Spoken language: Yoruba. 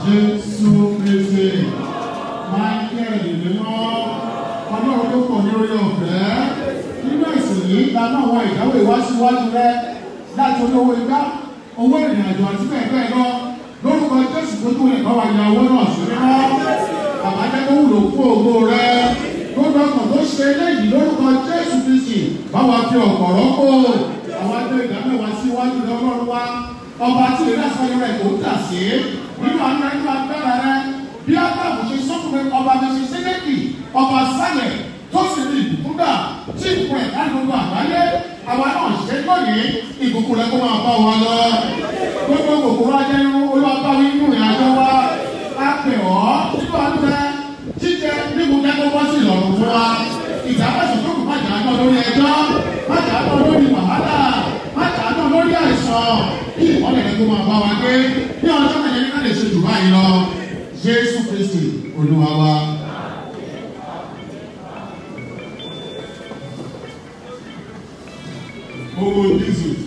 Jésù Kristi. Michael mímọ́. Ọlọ́run tó pọ̀ ní orí ọ̀fẹ́. Nínú ìsìn yìí, la máa wá ìdáwó ìwáṣíwájú rẹ láti olówó igbá, owó ìrìnàjò àti bẹ́ẹ̀ bẹ́ẹ̀ lọ. Lórúkọ Jésù tó tún lè bá wa ya owó náà sí mímọ́. Bàbá jẹ́ kó wúlò fún ògo rẹ. Gbogbo ọkàn tó ṣe eléyìí lórúkọ Jésù Kristi bá wa fi ọ̀pọ̀ rọ́pò. Àwọn ẹgbẹ́ ìdámẹ́wàá síwájú lọ́rùn wa. Ọba tí ìrẹ́ àṣàyàn rẹ̀ kò tà sí. Nínú àwọn ẹgbẹ́ agbára rẹ, bí Ábúráhámù ṣe sọ fún ọba Mèṣíṣẹ́dékì, ọba Sálẹ̀ tó sì ní ìbùkún gbà tí ìbùkún ẹ̀ láti gbogbo àgbáyé. Àwa náà ṣe lónìí ìbùkún rẹ kó máa bá wa lọ. Gbogbo kòkòrò ajẹ́ irun olúwapá nínú ìrìnàjò wa. A pè ọ́ nínú àánú rẹ jíjẹ níbo jẹ́ kó bọ́ sí ìlọ̀rùn fún wa. Ìjábọ̀sùn tó kù má jà á náà lórí ẹjọ́, má jà á náà lórí wàhálà, má jà á náà lórí àìsàn. Kí ìmọ̀lẹ̀ rẹ kó máa bá wa gbé ní ọjọ́ kẹjẹ ní ká lè ṣe jù báyìí lọ. Jésù Kristi Olúwa wa. Owó Jésù.